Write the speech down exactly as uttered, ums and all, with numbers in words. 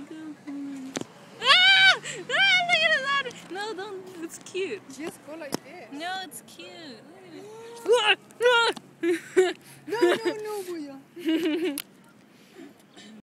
Ah! Ah! Look at that! No, don't. It's cute. Just go like this. No, it's cute. No, no, no, Buya.